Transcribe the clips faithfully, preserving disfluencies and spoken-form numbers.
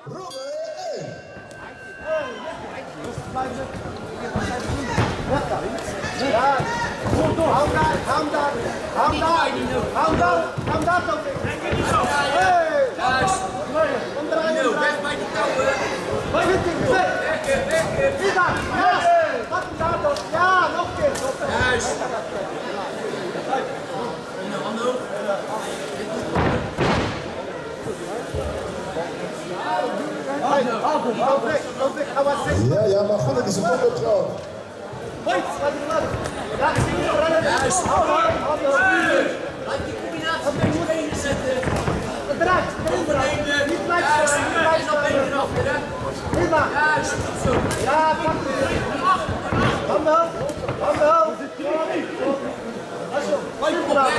Ronde één. Ja, kom door. Hou daar, hou daar, hou daar, hou daar, hou daar toch. Hey, kom draaien, weg bij die touwen. Bij dit ding, weg. Hier daar, ja, wat hem daar toch. Ja, nog een keer. Juist. Ja, ja, maar goed, het is een goed optrouw. Juist. Laat die combinatie met je benen zetten. Eruit. Overnemen. Niet blijven staan. En dan benen erachter, hè. Prima. Juist. Zo. Ja, pak weer. Handen hoog. Handen hoog. Juist.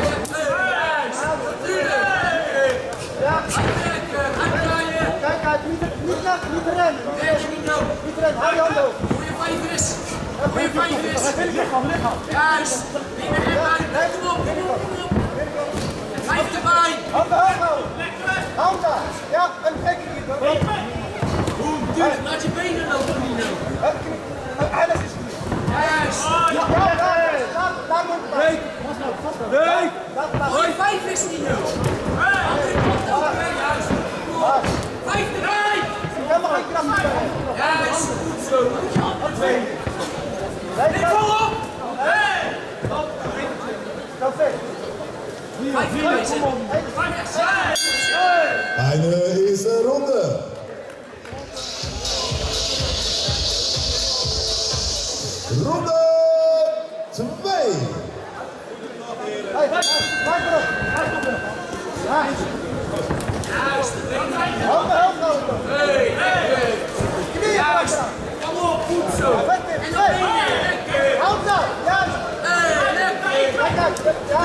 Ja. Kijk uit, niet, niet, niet rennen. Niet rennen, hou je handen hoog. Goeie vijver is. Goeie vijver is. Juist. Kom op, kom op, kom op. Vijf erbij. Handen hoog houden. Handen. Ja, en trek je niet. Boem, tuurlijk. Laat je benen lopen, Nino. Alles is goed. Juist. Ja, daar moet het bij. Nee. Goeie vijver is, Nino. Juist. Vijf erbij! Helemaal geen kracht meer. Juist, goed zo. Twee. Nee, vol op! Hey! Ga verder. Vijf erbij zitten. Einde eerste ronde. Ronde twee. Hey, blijf erop. Blijf erop. Juist. Handen hoog houden. Hey, hey. Knieën juist. Kom op, goed zo. En dan benen. Lekker. Handen, juist. Hey, lekker. Kijk uit. Ja.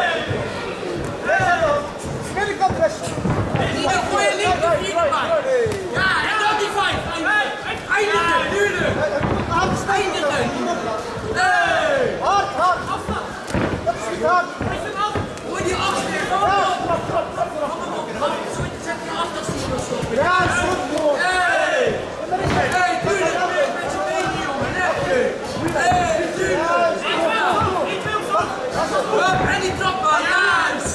Middenkant rechts. Niet een goede linker erbij. Ja, en dan die vijf. Eindigen, duurder. Eindigen. Hey. Hard, hard. Dat is niet hard. Hoor die achter. Ja, is goed, hoor. Hey! Hey, tuurlijk, met je benen, jongen, lekker. Hey, tuurlijk. Hup, en die trap aan, juist.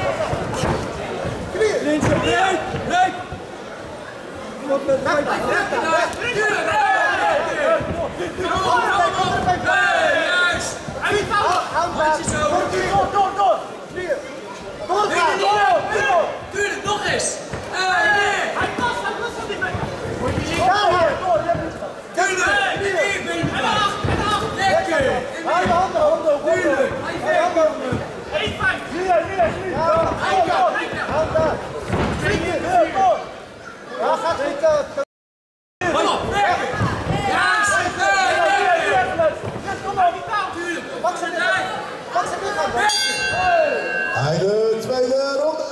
Links, breed, breed. Lekker daar, tuurlijk, lekker. Kom op, kom op. Hey, juist. Handje zo. Door, door, door. Doorgaan, door, door. Tuurlijk, nog eens. Hey, nee. Hij past, hij past van die benen. Ja, door. Tuurlijk, en die benen. En achter, en achter. Lekker. Hou je handen, handen, tuurlijk. Handen. één vijf. Hier, hier, hier. Handen, handen. Vier, door. Ja, gaat niet. Kom op, lekker. Juist. Hey, lekker. Kom op, die touw. Tuurlijk. Pak ze erbij. Pak ze lichaam. Einde tweede ronde.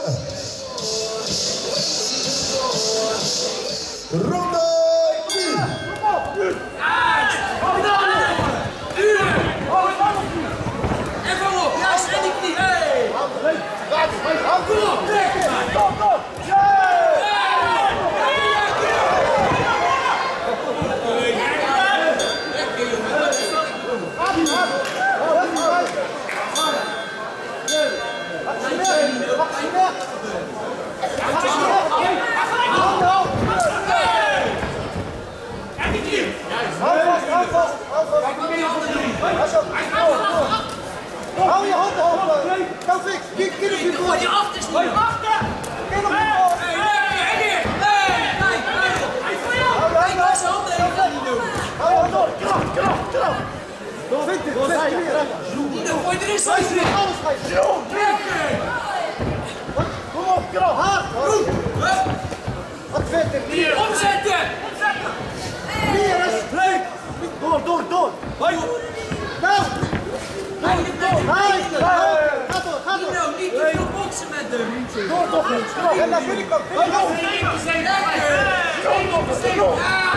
Ronde drie. Even op, juist, en die knie. Hey! Kom op, lekker! Kom, kom! Hou je handen hoog. Kan fix. Kijk, kijk op je voor. Je achter is niet. Achter. Kijk op je voor. Hey, lekker. Hey, kijk, kijk. Hij is voor jou. Kijk, waar zijn handen even niet doen. Hou je handen door. Krap, krap, krap. Vind dit. Nino, gooi er eens uit. Alles geven. Zo, lekker. Kom op, krap. Hard. Goed. Wat vindt dit? Hier, omzetten. Omzetten. Hier is leuk. Door, door, door. Nou. Ga door, ga door. Nino, niet te veel boksen met hem. Door, door, door. En naar binnenkant. Door, door. Door,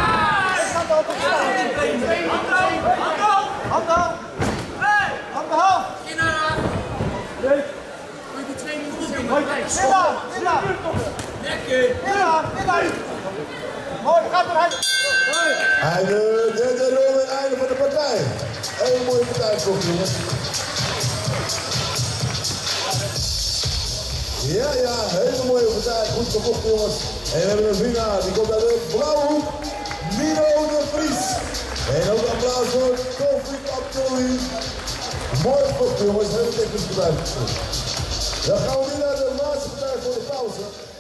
handen hoog. Handen hoog. In haar. Leuk. Moet je die twee minuten doen. Lekker. Lekker. Mooi, gaat eruit. En de derde ronde, het einde van de partij. Hele mooie partij, jongens. Ja, ja, hele mooie partij. Goed gevochten, jongens. En we hebben een winnaar. Die komt uit de blauwe hoek. Mino de Vries. En ook applaus voor Tofik Abdulli. Mooi gevochten, jongens. Hele technisch partij. Dan gaan we nu naar de laatste partij voor de pauze.